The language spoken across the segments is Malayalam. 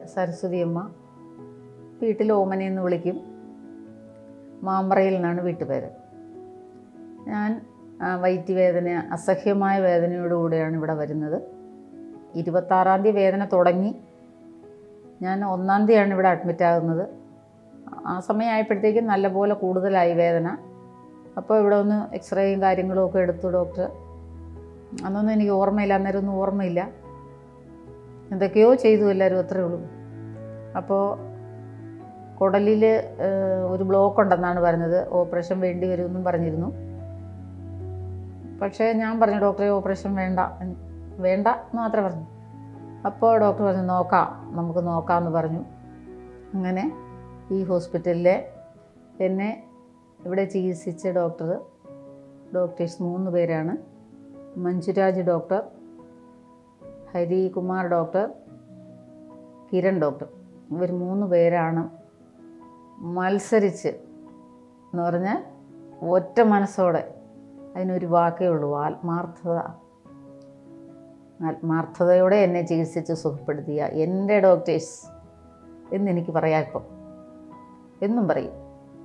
സരസ്വതി അമ്മ. വീട്ടിൽ ഓമനയെന്ന് വിളിക്കും. മാമ്പറയിൽ നിന്നാണ് വീട്ടുപേര്. ഞാൻ വയറ്റുവേദന, അസഹ്യമായ വേദനയോടുകൂടിയാണ് ഇവിടെ വരുന്നത്. 26-ാം തീയതി വേദന തുടങ്ങി. ഞാൻ 1-ാം തീയതിയാണ് ഇവിടെ അഡ്മിറ്റ് ആകുന്നത്. ആ സമയമായപ്പോഴത്തേക്കും നല്ലപോലെ കൂടുതലായി വേദന. അപ്പോൾ ഇവിടെ ഒന്ന് എക്സ്റേയും കാര്യങ്ങളും ഒക്കെ എടുത്തു ഡോക്ടർ. അന്നൊന്നും എനിക്ക് ഓർമ്മയില്ല, അന്നേരമൊന്നും ഓർമ്മയില്ല. എന്തൊക്കെയോ ചെയ്തു എല്ലാവരും, അത്രയേ ഉള്ളൂ. അപ്പോൾ കുടലിൽ ഒരു ബ്ലോക്ക് ഉണ്ടെന്നാണ് പറഞ്ഞത്. ഓപ്പറേഷൻ വേണ്ടി വരുമെന്നും പറഞ്ഞിരുന്നു. പക്ഷേ ഞാൻ പറഞ്ഞു ഡോക്ടറെ ഓപ്പറേഷൻ വേണ്ട എന്ന് മാത്രമേ പറഞ്ഞു. അപ്പോൾ ഡോക്ടർ പറഞ്ഞു നമുക്ക് നോക്കാമെന്ന് പറഞ്ഞു. അങ്ങനെ ഈ ഹോസ്പിറ്റലിലെ എന്നെ ഇവിടെ ചികിത്സിച്ച ഡോക്ടേഴ്സ് 3 പേരാണ്. Manjuraj doctor, Harikumar doctor, Kiran doctor. ഇവർ 3 പേരാണ് മത്സരിച്ച് എന്ന് പറഞ്ഞാൽ ഒറ്റ മനസ്സോടെ, അതിനൊരു വാക്കേ ഉള്ളൂ, ആത്മാർത്ഥതയോടെ എന്നെ ചികിത്സിച്ച് സുഖപ്പെടുത്തിയ എൻ്റെ ഡോക്ടേഴ്സ് എന്നെനിക്ക് പറയാം. ഇപ്പം എന്നും പറയും.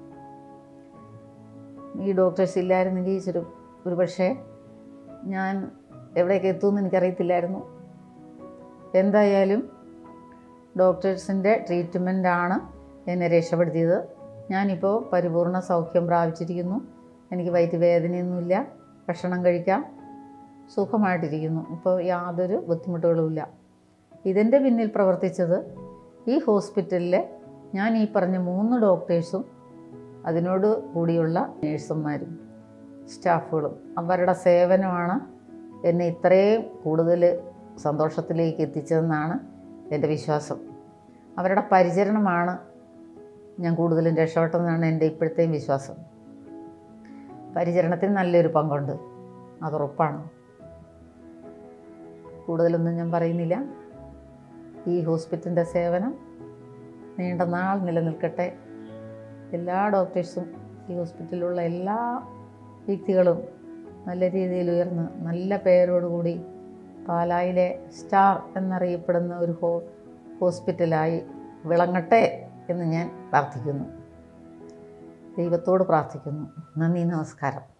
ഈ ഡോക്ടേഴ്സ് ഇല്ലായിരുന്നെങ്കിൽ ഒരു പക്ഷേ ഞാൻ എവിടെയൊക്കെ എത്തുമെന്ന് എനിക്കറിയത്തില്ലായിരുന്നു. എന്തായാലും ഡോക്ടേഴ്സിൻ്റെ ട്രീറ്റ്മെൻറ്റാണ് എന്നെ രക്ഷപ്പെടുത്തിയത്. ഞാനിപ്പോൾ പരിപൂർണ സൗഖ്യം പ്രാപിച്ചിരിക്കുന്നു. എനിക്ക് വയറ്റുവേദനയൊന്നുമില്ല, ഭക്ഷണം കഴിക്കാം, സുഖമായിട്ടിരിക്കുന്നു. ഇപ്പോൾ യാതൊരു ബുദ്ധിമുട്ടുകളുമില്ല. ഇതിൻ്റെ പിന്നിൽ പ്രവർത്തിച്ചത് ഈ ഹോസ്പിറ്റലിലെ ഞാൻ ഈ പറഞ്ഞ 3 ഡോക്ടേഴ്സും അതിനോട് കൂടിയുള്ള നേഴ്സുമാരും സ്റ്റാഫുകളും. അവരുടെ സേവനമാണ് എന്നെ ഇത്രയും കൂടുതൽ സന്തോഷത്തിലേക്ക് എത്തിച്ചതെന്നാണ് എൻ്റെ വിശ്വാസം. അവരുടെ പരിചരണമാണ് ഞാൻ കൂടുതലും രക്ഷപ്പെട്ടതെന്നാണ് എൻ്റെ ഇപ്പോഴത്തെയും വിശ്വാസം. പരിചരണത്തിന് നല്ലൊരു പങ്കുണ്ട്, അതുറപ്പാണ്. കൂടുതലൊന്നും ഞാൻ പറയുന്നില്ല. ഈ ഹോസ്പിറ്റലിൻ്റെ സേവനം നീണ്ട നാൾ നിലനിൽക്കട്ടെ. എല്ലാ ഡോക്ടേഴ്സും, ഈ ഹോസ്പിറ്റലിലുള്ള എല്ലാ വ്യക്തികളും നല്ല രീതിയിൽ ഉയർന്ന് നല്ല പേരോടുകൂടി പാലായിലെ സ്റ്റാർ എന്നറിയപ്പെടുന്ന ഒരു ഹോസ്പിറ്റലായി വിളങ്ങട്ടെ എന്ന് ഞാൻ പ്രാർത്ഥിക്കുന്നു. ദൈവത്തോട് പ്രാർത്ഥിക്കുന്നു. നന്ദി, നമസ്കാരം.